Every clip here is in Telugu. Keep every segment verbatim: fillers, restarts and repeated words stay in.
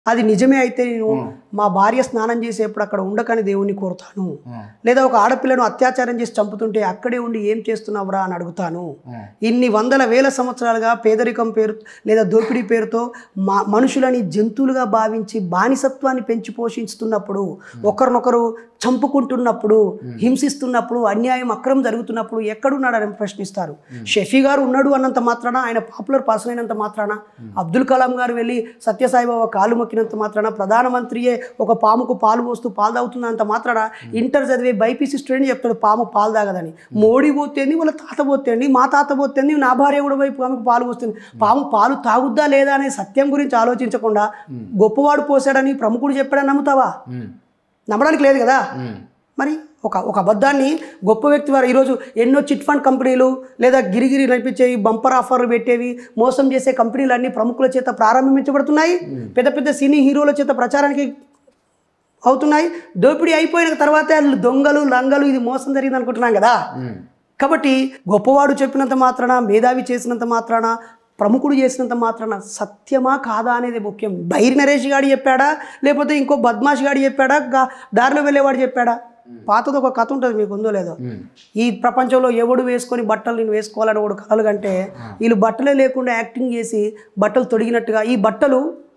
అది నిజమే అయితే నేను మా భార్య స్నానం చేసేప్పుడు అక్కడ ఉండకని దేవుణ్ణి కోరుతాను. లేదా ఒక ఆడపిల్లను అత్యాచారం చేసి చంపుతుంటే అక్కడే ఉండి ఏం చేస్తున్నావురా అని అడుగుతాను. ఇన్ని వందల వేల సంవత్సరాలుగా పేదరికం పేరు లేదా దోపిడీ పేరుతో మా మనుషులని జంతువులుగా భావించి బానిసత్వాన్ని పెంచి పోషిస్తున్నప్పుడు, ఒకరినొకరు చంపుకుంటున్నప్పుడు, హింసిస్తున్నప్పుడు, అన్యాయం అక్రమం జరుగుతున్నప్పుడు ఎక్కడున్నాడని ప్రశ్నిస్తారు. షఫీ గారు ఉన్నాడు అన్నంత మాత్రాన, ఆయన పాపులర్ పర్సన్ అయినంత మాత్రాన, అబ్దుల్ కలాం గారు వెళ్ళి సత్యసాయిబాబా కాలు మొక్కినంత మాత్రాన, ప్రధానమంత్రియే ఒక పాముకు పాలు పోస్తూ పాలు తాగుతున్నంత మాత్రాన ఇంటర్ చదివే బైపీసీ స్టూడెంట్ చెప్తాడు పాము పాలు తాగదని. మోడీ పోతేంది, వాళ్ళ తాత పోతేంది, మా తాత పోతేంది, నా భార్య కూడా వైపు పాముకు పాలు పోస్తుంది. పాము పాలు తాగుద్దా లేదా అనే సత్యం గురించి ఆలోచించకుండా గొప్పవాడు పోసాడని ప్రముఖుడు చెప్పాడని నమ్ముతావా? నమ్మడానికి లేదు కదా. మరి ఒక ఒక అబద్ధాన్ని గొప్ప వ్యక్తి వారు ఈరోజు ఎన్నో చిట్ ఫండ్ కంపెనీలు లేదా గిరిగిరి నడిపించేవి, బంపర్ ఆఫర్లు పెట్టేవి, మోసం చేసే కంపెనీలు అన్ని ప్రముఖుల చేత ప్రారంభించబడుతున్నాయి. పెద్ద పెద్ద సినీ హీరోల చేత ప్రచారానికి అవుతున్నాయి. దోపిడీ అయిపోయిన తర్వాత దొంగలు లంగలు ఇది మోసం జరిగింది అనుకుంటున్నాం కదా. కాబట్టి గొప్పవాడు చెప్పినంత మాత్రాన, మేధావి చేసినంత మాత్రాన, ప్రముఖుడు చేసినంత మాత్రాన సత్యమా కాదా అనేది ముఖ్యం. బైరి నరేష్ గాడు చెప్పాడా, లేకపోతే ఇంకో బద్మాష్ గాడు చెప్పాడా, దారిలో వెళ్ళేవాడు చెప్పాడా? పాతది ఒక కథ ఉంటుంది, మీకు ఉందో లేదో. ఈ ప్రపంచంలో ఎవడు వేసుకొని బట్టలు నేను వేసుకోవాలని ఒకడు కలలు కంటే వీళ్ళు బట్టలే లేకుండా యాక్టింగ్ చేసి బట్టలు తొడిగినట్టుగా ఈ బట్టలు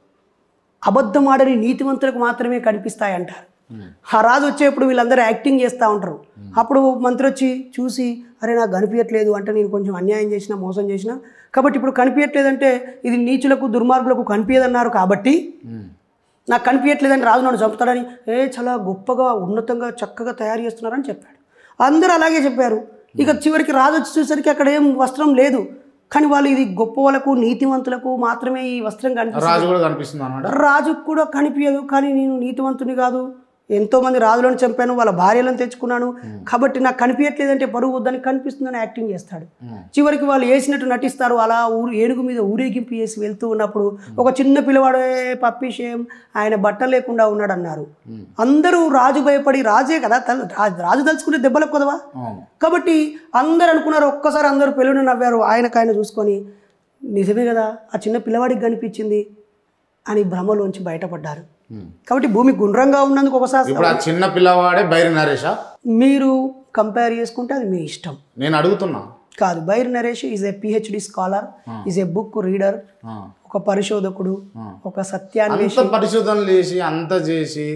అబద్ధం ఆడని నీతివంతులకు మాత్రమే కనిపిస్తాయి అంటారు. ఆ రాజు వచ్చేప్పుడు వీళ్ళందరూ యాక్టింగ్ చేస్తూ ఉంటారు. అప్పుడు మంత్రి వచ్చి చూసి, అరే నాకు కనిపించట్లేదు అంటే నేను కొంచెం అన్యాయం చేసిన, మోసం చేసిన, కాబట్టి ఇప్పుడు కనిపించట్లేదంటే ఇది నీచులకు దుర్మార్గులకు కనిపించదన్నారు కాబట్టి నాకు కనిపించట్లేదని రాజు నన్ను చంపుతాడని, ఏ చాలా గొప్పగా ఉన్నతంగా చక్కగా తయారు చేస్తున్నారని చెప్పాడు. అందరూ అలాగే చెప్పారు. ఇక చివరికి రాజు వచ్చి చూసరికి అక్కడ ఏం వస్త్రం లేదు, కానీ వాళ్ళు ఇది గొప్ప వాళ్ళకు నీతివంతులకు మాత్రమే ఈ వస్త్రం కనిపిస్తుంది. రాజుకు కూడా కనిపించదు, కానీ నేను నీతివంతుని కాదు, ఎంతోమంది రాజులను చంపాను, వాళ్ళ భార్యలను తెచ్చుకున్నాను, కాబట్టి నాకు కనిపించట్లేదంటే పరువు వద్దని కనిపిస్తుందని యాక్టింగ్ చేస్తాడు. చివరికి వాళ్ళు వేసినట్టు నటిస్తారు. అలా ఊరు ఏనుగు మీద ఊరేగింపు చేసి వెళ్తూ ఉన్నప్పుడు ఒక చిన్న పిల్లవాడే పప్పిషేం ఆయన బట్టలు లేకుండా ఉన్నాడు అన్నారు. అందరూ రాజు భయపడి, రాజే కదా రాజు తలుచుకుంటే దెబ్బలకు కొదవా, కాబట్టి అందరు అనుకున్నారు. ఒక్కసారి అందరూ పెళ్ళుని నవ్వారు. ఆయనకు ఆయన చూసుకొని నిజమే కదా ఆ చిన్న పిల్లవాడికి కనిపించింది అని భ్రమలోంచి బయటపడ్డారు. కాబట్టి భూమి గుండ్రంగా ఉన్నందుకు ఒకసారి ఇప్పుడు ఆ చిన్న పిల్లవాడే బైరి నరేషా మీరు కంపేర్ చేసుకుంటే అది మీ ఇష్టం. నేను అడుగుతున్నా కాదు. Bairi Naresh is a PhD scholar, is a book reader, ఒక పరిశోధకుడు, ఒక సత్యాన్వేషి. పరిశోధనలు చేసి అంత చేసి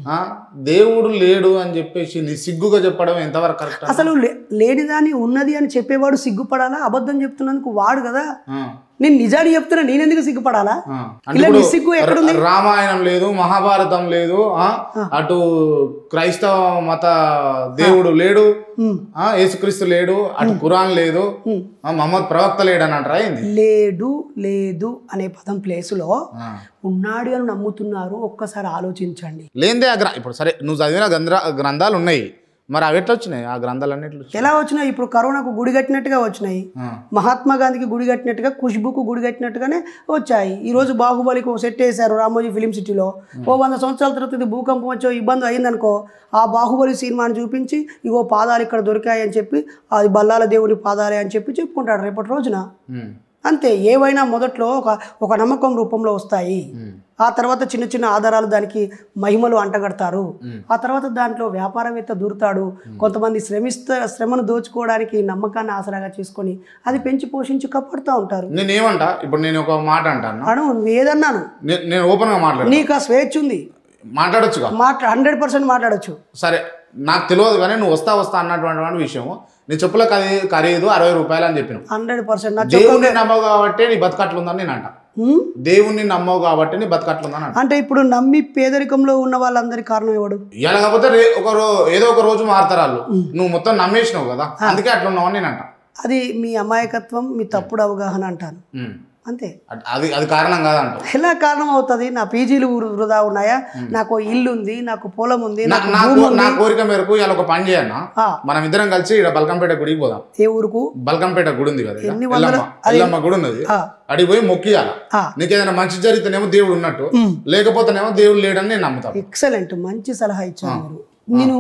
దేవుడు లేడు అని చెప్పేసి సిగ్గుగా చెప్పడం ఎంతవరకు కరెక్ట్? అసలు లేనిదాన్ని ఉన్నది అని చెప్పేవాడు సిగ్గుపడాలా? అబద్ధం చెప్తున్నందుకు వాడు కదా. నేను నిజాన్ని చెప్తున్నా, నేనెందుకు సిగ్గుపడాలా? సిగ్గు ఎక్కడుంది? రామాయణం లేదు, మహాభారతం లేదు, అటు క్రైస్తవ మత దేవుడు లేడు, యేసుక్రీస్తు లేడు, అటు ఖురాన్ లేదు, మహమ్మద్ ప్రవక్త లేడు అని అంటారా? లేడు లేదు అనే పదం ప్లేసులో ఉన్నాడు అని నమ్ముతున్నారు. ఒక్కసారి ఆలోచించండి. లేదే ఇప్పుడు సరే నువ్వు చదివిన గ్రంథ గ్రంథాలు ఉన్నాయి, మరి అవి ఎట్లా వచ్చినాయి? ఆ గ్రంథాలు అన్నిట్లు ఎలా వచ్చినాయి? ఇప్పుడు కరోనాకు గుడి కట్టినట్టుగా వచ్చినాయి, మహాత్మా గాంధీకి గుడి కట్టినట్టుగా, ఖుష్బుకు గుడి కట్టినట్టుగానే వచ్చాయి. ఈరోజు బాహుబలికి ఒక సెట్ వేశారు రామోజీ ఫిలిం సిటీలో. ఓ వంద సంవత్సరాల తర్వాత ఇది భూకంపం వచ్చో ఇబ్బంది అయిందనుకో, ఆ బాహుబలి సినిమాని చూపించి ఇగో పాదాలు ఇక్కడ దొరికాయి అని చెప్పి, అది బల్లాల దేవుడి పాదాలే అని చెప్పి చెప్పుకుంటాడు రేపటి రోజున. అంతే. ఏవైనా మొదట్లో ఒక ఒక నమ్మకం రూపంలో వస్తాయి, ఆ తర్వాత చిన్న చిన్న ఆధారాలు దానికి మహిమలు అంటగడతారు, ఆ తర్వాత దాంట్లో వ్యాపారవేత్త దూరుతాడు, కొంతమంది శ్రమిస్త శ్రమను దోచుకోవడానికి నమ్మకాన్ని ఆసరాగా చేసుకొని అది పెంచి పోషించి కప్పడుతూ ఉంటారు. నేను ఏమంటా ఇప్పుడు నేను ఒక మాట అంటాను అను ఏదన్నాను, నేను ఓపెన్ గా మాట్లాడు, నీకు ఆ స్వేచ్ఛ ఉంది, మాట్లాడొచ్చు, మాట్లా హండ్రెడ్ పర్సెంట్ మాట్లాడచ్చు. సరే నాకు తెలియదు కానీ నువ్వు వస్తా వస్తా అన్నటువంటి విషయం, నీ చెప్పుల ఖరీదు అరవై రూపాయలు అని చెప్పిన హండ్రెడ్ పర్సెంట్ దేవుణ్ణి నమ్మవు కాబట్టి నీ బతకట్లుందని నేను అంట. దేవుణ్ణి నమ్మవు కాబట్టి నీ బతకట్లుందని అంటే ఇప్పుడు నమ్మి పేదరికంలో ఉన్న వాళ్ళందరి కారణం ఎవడు? ఎలాగపోతే ఒక ఏదో ఒక రోజు మారుతారు వాళ్ళు, నువ్వు మొత్తం నమ్మేసినావు కదా అందుకే అట్లా ఉన్నావు అని నేను అంట. అది మీ అమాయకత్వం, మీ తప్పుడు అవగాహన అంటాను, అంతే. అది అది కారణం కాదంట. ఎలా కారణం అవుతుంది? నా పీజీలు వృధా ఉన్నాయా, నాకు ఇల్లు ఉంది, నాకు పొలం ఉంది, నా కోరిక మేరకు ఇలా ఒక పని చేయన్నా, మనం ఇద్దరం కలిసి ఇక్కడ బల్కంపేట గుడికి పోదాం. ఏ ఊరుకు? బల్కంపేట గుడి ఉంది కదా, ఎల్లమ్మ గుడి ఉన్నది, అడిగి పోయి మొక్కియాల. నీకు ఏదైనా మంచి జరిగితేనేమో దేవుడు ఉన్నట్టు, లేకపోతేనేమో దేవుడు లేడని నేను నమ్ముతాను. ఎక్సలెంట్, మంచి సలహా ఇచ్చాను. నేను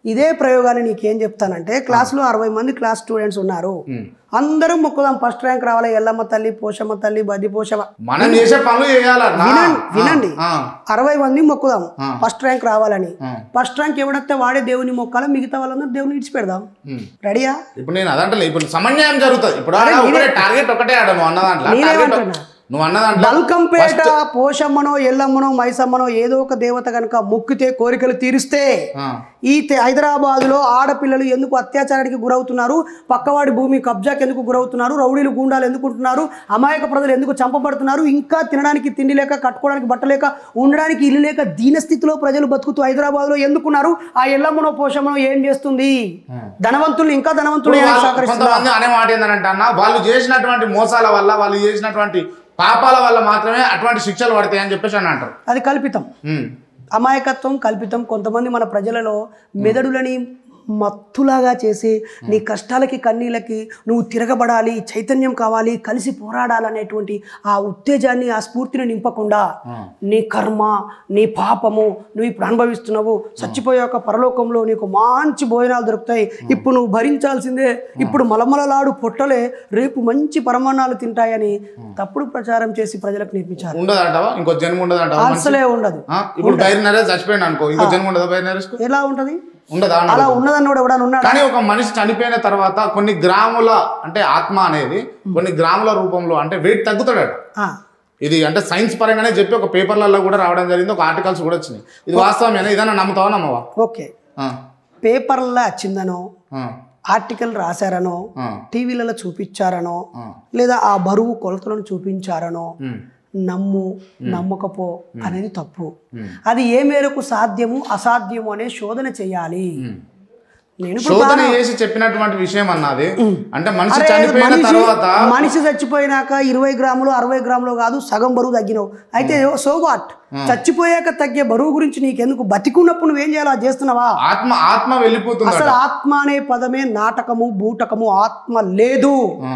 ఇదే ప్రయోగాన్ని నీకేం చెప్తానంటే క్లాస్లో అరవై మంది క్లాస్ స్టూడెంట్స్ ఉన్నారు, అందరం మొక్కుదాం ఫస్ట్ ర్యాంక్ రావాలి, ఎల్లమ్మ తల్లి, పోషమ్మ తల్లి, బద్ది పోషమ్మ, మనం చేసే పనులు చేయాలి. వినండి, అరవై మంది మొక్కుదాం ఫస్ట్ ర్యాంక్ రావాలని. ఫస్ట్ ర్యాంక్ ఎవడైతే వాడే దేవుని మొక్కాలో, మిగతా వాళ్ళందరూ దేవుని విడిచిపెడదాం. రెడీయా? ఇప్పుడు నేను అదంటే ఇప్పుడు సమన్వయం జరుగుతుంది. ఇప్పుడు టార్గెట్ ఒకటే ఆడ నువ్వు అన్న దాంట్లో నువ్వు అన్న దాంట్లో బల్కంపేట పోషమ్మనో ఎల్లమ్మనో మైసమ్మనో ఏదో ఒక దేవత కనుక మొక్కితే కోరికలు తీరిస్తే ఈ హైదరాబాద్ లో ఆడపిల్లలు ఎందుకు అత్యాచారానికి గురవుతున్నారు, పక్కవాడి భూమి కబ్జాకి ఎందుకు గురవుతున్నారు, రౌడీలు గూండాలు ఎందుకుంటున్నారు, అమాయక ప్రజలు ఎందుకు చంపబడుతున్నారు, ఇంకా తినడానికి తిండి లేక, కట్టుకోవడానికి బట్ట లేక, ఉండడానికి ఇల్లు లేక దీనస్థితిలో ప్రజలు బతుకుతూ హైదరాబాద్ లో ఎందుకున్నారు, ఆ ఎల్లమ్మనో పోషమ్మనో ఏం చేస్తుంది? ధనవంతులు ఇంకా ధనవంతులు అనే మాట ఏంటంటే అన్న, వాళ్ళు చేసినటువంటి మోసాల వల్ల, వాళ్ళు చేసినటువంటి పాపాల వల్ల మాత్రమే అటువంటి శిక్షలు పడతాయి అని చెప్పేసి అని అంటారు. అది కల్పితం, అమాయకత్వం కల్పితం. కొంతమంది మన ప్రజలలో మెదడులని మత్తులాగా చేసి నీ కష్టాలకి కన్నీళ్ళకి నువ్వు తిరగబడాలి, చైతన్యం కావాలి, కలిసి పోరాడాలనేటువంటి ఆ ఉత్తేజాన్ని, ఆ స్ఫూర్తిని నింపకుండా నీ కర్మ, నీ పాపము నువ్వు ఇప్పుడు అనుభవిస్తున్నావు, చచ్చిపోయాక పరలోకంలో నీకు మంచి భోజనాలు దొరుకుతాయి, ఇప్పుడు నువ్వు భరించాల్సిందే, ఇప్పుడు మలమలలాడు పొట్టలే రేపు మంచి పరమాణాలు తింటాయని తప్పుడు ప్రచారం చేసి ప్రజలకు నేర్పించారు. ఇంకో జన్మ ఉండదు, అసలే ఉండదు. ఇప్పుడు చచ్చిపోయిన అనుకో, ఇంకో జన్మ ఉండదు. ఎలా ఉంటది? ఉండదా? అలా ఉన్నదన్నోడు ఎవడన్నా ఉన్నాడు. కానీ ఒక మనిషి చనిపోయిన తర్వాత కొన్ని గ్రాముల అంటే ఆత్మ అనేది కొన్ని గ్రాముల రూపంలో అంటే వెయిట్ తగ్గుతాడట. ఇది అంటే సైన్స్ పరంగానే చెప్పి ఒక పేపర్లలో కూడా రావడం జరిగింది, ఒక ఆర్టికల్స్ కూడా వచ్చినాయి. ఇది వాస్తవమేనా? ఇదన్నా నమ్ముతావా నమ్మవా? ఓకే, పేపర్లలో వచ్చిందనో, ఆర్టికల్ రాశారనో, టీవీలలో చూపించారనో, లేదా ఆ బరువు కొలతలను చూపించారనో నమ్ము నమ్మకపో అనేది తప్పు. అది ఏ మేరకు సాధ్యము అసాధ్యము అనే శోధన చేయాలి. నేను శోధన చేసి చెప్పినటువంటి విషయం అన్నది అంటే మనిషి చనిపోయిన తర్వాత, మనిషి చచ్చిపోయినాక ఇరవై గ్రాములు అరవై గ్రాములు కాదు సగం బరువు తగ్గినావు అయితే సో వాట్? చచ్చిపోయాక తగ్గే బరువు గురించి నీకెందుకు? బతికున్నప్పుడు నువ్వేం చేయాలో అది చేస్తున్నావా? ఆత్మ ఆత్మ వెళ్ళిపోతుంది. అసలు ఆత్మ అనే పదమే నాటకము, బూటకము. ఆత్మ లేదు.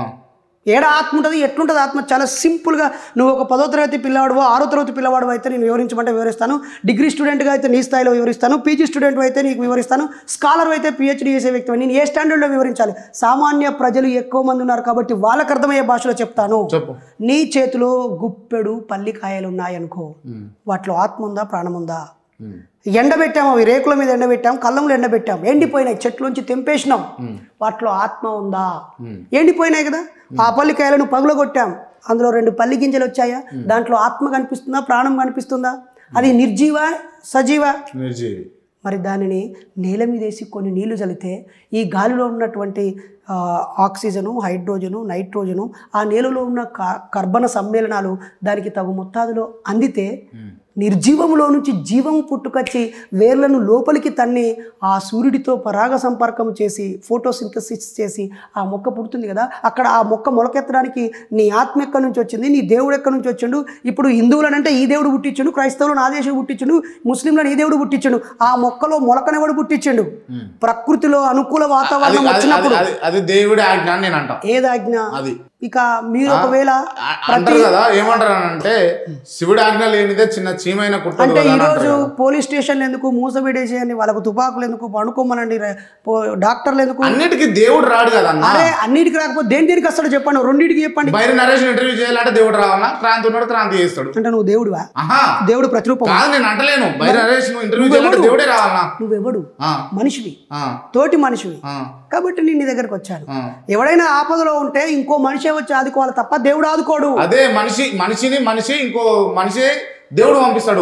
ఏడ ఆత్మ ఉంటుంది? ఎట్లుంటుంది ఆత్మ? చాలా సింపుల్గా, నువ్వు ఒక పదో తరగతి పిల్లవాడు, ఆరో తరగతి పిల్లవాడు అయితే నేను వివరించమంటే వివరిస్తాను, డిగ్రీ స్టూడెంట్గా అయితే నీ స్థాయిలో వివరిస్తాను, పీజీ స్టూడెంట్ అయితే నీకు వివరిస్తాను, స్కాలర్ అయితే పిహెచ్డీ చేసే వ్యక్తి నేను ఏ స్టాండర్డ్లో వివరించాలి? సామాన్య ప్రజలు ఎక్కువ మంది ఉన్నారు కాబట్టి వాళ్ళకి అర్థమయ్యే భాషలో చెప్తాను. నీ చేతిలో గుప్పెడు పల్లికాయలు ఉన్నాయనుకో, వాటిలో ఆత్మ ఉందా, ప్రాణం ఉందా? ఎండబెట్టాము, అవి రేకుల మీద ఎండబెట్టాం, కళ్ళంలో ఎండబెట్టాం, ఎండిపోయినాయి, చెట్లోంచి తెంపేసినాం, వాటిలో ఆత్మ ఉందా? ఎండిపోయినాయి కదా. ఆ పల్లికాయలను పగులగొట్టాం, అందులో రెండు పల్లి గింజలు వచ్చాయా? దాంట్లో ఆత్మ కనిపిస్తుందా, ప్రాణం కనిపిస్తుందా? అది నిర్జీవ సజీవ? నిర్జీవి. మరి దానిని నేల మీద వేసి కొన్ని నీళ్లు చల్లితే ఈ గాలిలో ఉన్నటువంటి ఆక్సిజను, హైడ్రోజను, నైట్రోజను, ఆ నేలలో ఉన్న కర్బన సమ్మేళనాలు దానికి తగు మొత్తాదులో అందితే నిర్జీవములో నుంచి జీవం పుట్టుకొచ్చి వేర్లను లోపలికి తన్ని ఆ సూర్యుడితో పరాగ సంపర్కం చేసి ఫోటోసింథసిస్ చేసి ఆ మొక్క పుడుతుంది కదా. అక్కడ ఆ మొక్క మొలకెత్తడానికి నీ ఆత్మ ఎక్కడి నుంచి వచ్చింది, నీ దేవుడు ఎక్కడి నుంచి వచ్చిండు? ఇప్పుడు హిందువులనంటే ఈ దేవుడు పుట్టించుండు, క్రైస్తవులను ఆ దేవుడు పుట్టించుండు, ముస్లింలను ఈ దేవుడు పుట్టించుండు. ఆ మొక్కలో మొలకనెవడు పుట్టించిండు? ప్రకృతిలో అనుకూల వాతావరణం వచ్చినప్పుడు అది దేవుడి ఆజ్ఞ అని నేను అంటా. ఏది ఆజ్ఞ? అది ఇక మీరు ఒకవేళ అంటారు కదా, ఏమంటారు అంటే శివుడి ఆజ్ఞ లేనిదే చిన్న చీమైన కుట్ట. అంటే ఈరోజు పోలీస్ స్టేషన్లు ఎందుకు మూసబెట్టేసేయండి, వాళ్ళకు తుపాకులు ఎందుకు, పండుకోమనండి, డాక్టర్లు ఎందుకు? అన్నిటికీ దేవుడు రాడు కదా. అరే అన్నిటికి రాకపోతే దేని దేనికి వస్తాడు చెప్పండి, రెండింటికి చెప్పండి. బైరి నరేష్ ఇంటర్వ్యూ చేయాలంటే దేవుడు రావాలా? క్రాంతి ఉన్నాడు, క్రాంతి చేస్తాడు అంటే నువ్వు దేవుడువా? దేవుడు ప్రతిరూపం కాదు. నేను అంటలేను బైరి నరేష్ నువ్వు ఇంటర్వ్యూ చేయాలంటే దేవుడే రావాలా? నువ్వెవడు? మనిషివి, తోటి మనిషివి కాబట్టి నేను నీ దగ్గరకు వచ్చాను. ఎవడైనా ఆపదలో ఉంటే ఇంకో మనిషే వచ్చి ఆదుకోవాలి తప్ప దేవుడు ఆదుకోడు. అదే మనిషి మనిషిని మనిషి ఇంకో మనిషి దేవుడు పంపిస్తాడు.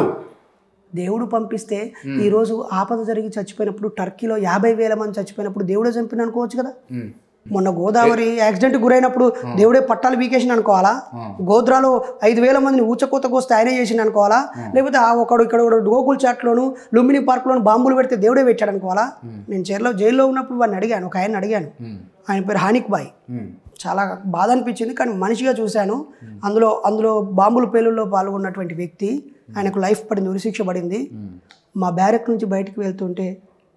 దేవుడు పంపిస్తే ఈ రోజు ఆపద జరిగి చచ్చిపోయినప్పుడు టర్కీలో యాభై వేల మంది చచ్చిపోయినప్పుడు దేవుడే చంపిన అనుకోవచ్చు కదా. మొన్న గోదావరి యాక్సిడెంట్ గురైనప్పుడు దేవుడే పట్టాలు బీకేసిన అనుకోవాలా? గోద్రాలో ఐదు వేల మందిని ఊచకోత కోస్తే ఆయనే చేసింది అనుకోవాలా? లేకపోతే ఆ ఒకడు ఇక్కడ గోకుల్ చాట్లోను లుంబిని పార్క్లోను బాంబులు పెడితే దేవుడే పెట్టాడు అనుకోవాలా? నేను చైర్లో జైల్లో ఉన్నప్పుడు వాడిని అడిగాను, ఒక ఆయన అడిగాను, ఆయన పేరు హానిక్ బాయ్. చాలా బాధ అనిపించింది కానీ మనిషిగా చూశాను. అందులో అందులో బాంబుల పేలుల్లో పాల్గొన్నటువంటి వ్యక్తి, ఆయనకు లైఫ్ పడింది, ఉరిశిక్ష పడింది. మా బ్యారెక్ నుంచి బయటకు వెళ్తుంటే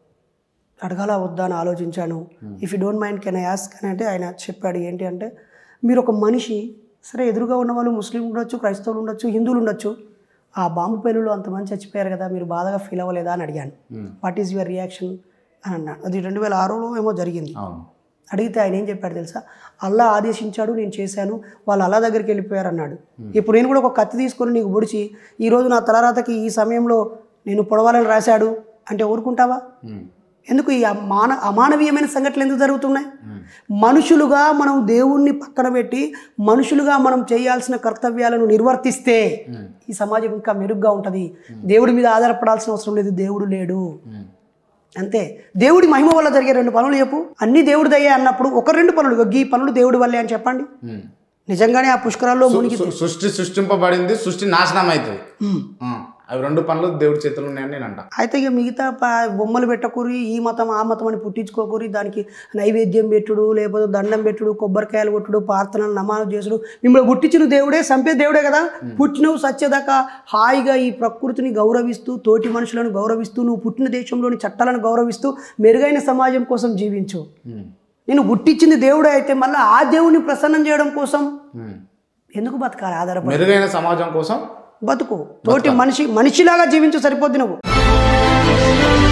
అడగాలా వద్దా అని ఆలోచించాను. If you don't mind can I ask అని అంటే ఆయన చెప్పాడు ఏంటి అంటే, మీరు ఒక మనిషి, సరే ఎదురుగా ఉన్న వాళ్ళు ముస్లిం ఉండొచ్చు, క్రైస్తవులు ఉండొచ్చు, హిందువులు ఉండొచ్చు, ఆ బాంబు పేలులో అంతమంది చచ్చిపోయారు కదా, మీరు బాధగా ఫీల్ అవ్వలేదా అని అడిగాను. What is your reaction? అని అన్నాడు. అది రెండు వేల ఆరులో ఏమో జరిగింది. అవును. అడిగితే ఆయన ఏం చెప్పాడు తెలుసా? అల్లా ఆదేశించాడు, నేను చేశాను, వాళ్ళు అల్లా దగ్గరికి వెళ్ళిపోయారు అన్నాడు. ఇప్పుడు నేను కూడా ఒక కత్తి తీసుకొని నీకు పొడిచి ఈరోజు నా తలరాతకి ఈ సమయంలో నేను పొడవాలని రాశాడు అంటే ఊరుకుంటావా? ఎందుకు ఈ అమాన అమానవీయమైన సంఘటనలు ఎందుకు జరుగుతున్నాయి? మనుషులుగా మనం దేవుణ్ణి పక్కన పెట్టి మనుషులుగా మనం చేయాల్సిన కర్తవ్యాలను నిర్వర్తిస్తే ఈ సమాజం ఇంకా మెరుగ్గా ఉంటుంది. దేవుడి మీద ఆధారపడాల్సిన అవసరం లేదు, దేవుడు లేడు అంతే. దేవుడి మహిమ వల్ల జరిగే రెండు పనులు చెప్పు. అన్ని దేవుడి దయ్యే అన్నప్పుడు ఒక రెండు పనులు, ఈ పనులు దేవుడి వల్లే అని చెప్పండి. నిజంగానే ఆ పుష్కరాల్లో మునిగి సృష్టి సృష్టింపబడింది, సృష్టి నాశనం అవుతుంది. అవి రెండు పనులు దేవుడి చేతులు ఉన్నాయని నేను అంట. అయితే ఇక మిగతా బొమ్మలు పెట్టకూరి, ఈ మతం ఆ మతం అని పుట్టించుకోకూరి, దానికి నైవేద్యం పెట్టుడు, లేకపోతే దండం పెట్టుడు, కొబ్బరికాయలు కొట్టుడు, ప్రార్థనలు నమాజు చేసుడు. మిమ్మల్ని పుట్టించిన దేవుడే, చంపే దేవుడే కదా. పుట్టినవు సత్యదాకా హాయిగా ఈ ప్రకృతిని గౌరవిస్తూ, తోటి మనుషులను గౌరవిస్తూ, నువ్వు పుట్టిన దేశంలోని చట్టాలను గౌరవిస్తూ మెరుగైన సమాజం కోసం జీవించు. నేను పుట్టించింది దేవుడే అయితే మళ్ళీ ఆ దేవుడిని ప్రసన్నం చేయడం కోసం ఎందుకు బతకాలి? ఆధారపడి మెరుగైన సమాజం కోసం బతుకు. తోటి మనిషి మనిషిలాగా జీవించు, సరిపోద్ది నువ్వు.